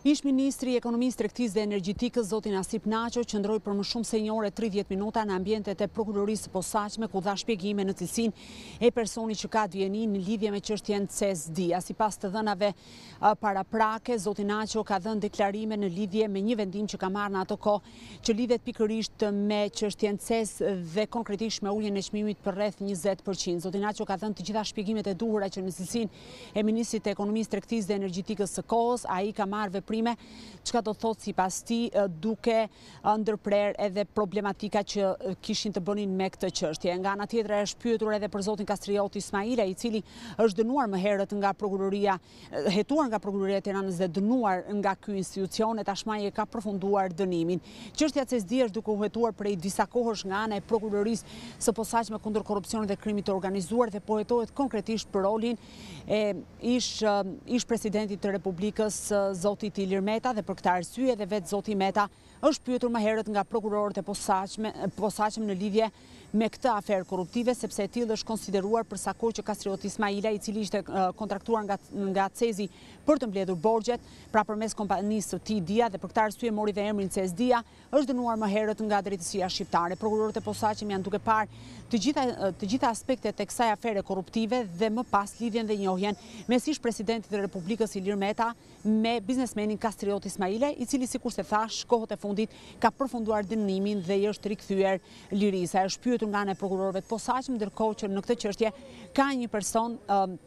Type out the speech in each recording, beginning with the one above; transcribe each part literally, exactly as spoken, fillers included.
Ish Ministri i Ekonomisë, Tregtisë dhe Energjetikës, zoti Nasip Naqo, qëndroi për më shumë se një orë e tridhjetë minuta në ambientet e prokurorisë së posaçme, ku dha shpjegime në cilësinë e personit që ka vjeni në lidhje me çështjen C E S D-a. Sipas të dhënave paraprake, zoti Naqo ka dhënë deklarime në lidhje me një vendim që ka marrë në ato kohë, që lidhet pikërisht me çështjen C E S dhe konkretisht me uljen e çmimit për rreth njëzet përqind. Zoti Naqo ka dhënë të gjitha shpjegimet e duhura që në cilësinë e Ministrit të Ekonomisë, Tregtisë dhe Energjetikës së kohës, ai ka marrë çka do thotë sipas tij, duke ndërprer edhe problematika që kishin të bënin me këtë çështje. Nga ana tjetër është pyetur edhe për zotin Kastrioti Ismaila, i cili është dënuar më herët nga prokuroria, hetuar nga prokuroria e Tiranës dhe dënuar nga ky institucion, e tashmë ai ka përfunduar dënimin. Çështja C E S D është duke u hetuar prej disa kohësh nga ana e prokurorisë së posaçme kundër korrupsionit dhe krimit të organizuar dhe po hetohet konkretisht për rolin e ish ish presidentit të Republikës, zotit Ilir Meta, dhe për këtë arsye dhe vetë zoti Meta është pyetur më herët nga prokurorët e posaçëm në lidhje me këtë aferë korruptive, sepse e tillë është konsideruar për sa kohë që Kastrioti Ismaila, i cili ishte kontraktuar nga nga Cezi për të mbledhur borxhet, pra përmes kompanisë së tij Dia, dhe për këtë arsye mori dhe emrin C E S D-a, është dënuar më herët nga drejtësia shqiptare. Prokurorët e posaçëm janë duke parë të gjitha të gjitha aspektet e kësaj afere korruptive dhe më pas lidhjen dhe njohjen mes ish presidentit të Republikës Ilir Meta me biznesmenin Kastrioti Ismaila, i cili, sikur se thash, kohët e fundit ka përfunduar dënimin dhe i është rikthyer lirisë. Është pyetur nga ana e prokurorëve të posaçëm, ndërkohë që në këtë çështje ka një person,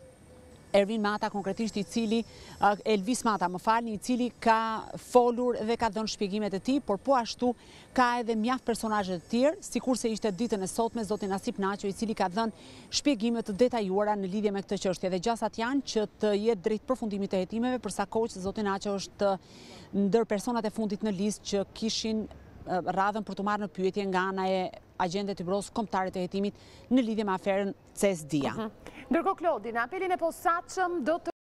Ervin Mata konkretisht, i cili, Elvis Mata, më falni, i cili ka folur dhe ka dhënë shpjegimet e tij, por po ashtu ka edhe mjaft personazhe të tjerë, sikurse ishte ditën e sotme zoti Nasip Naqo, i cili ka dhënë shpjegime të detajuara në lidhje me këtë çështje. Dhe gjasat janë që të jetë drejt përfundimit të hetimeve, përsa kohë që zoti Naqo është ndër personat e fundit në listë që kishin radhën për të marrë në pyetje nga ana e agjendet të byrosë kombëtare të hetimit në lidhje me aferën C E S D-a. Ndërkohë, Klodi, në apelin e posaçëm do të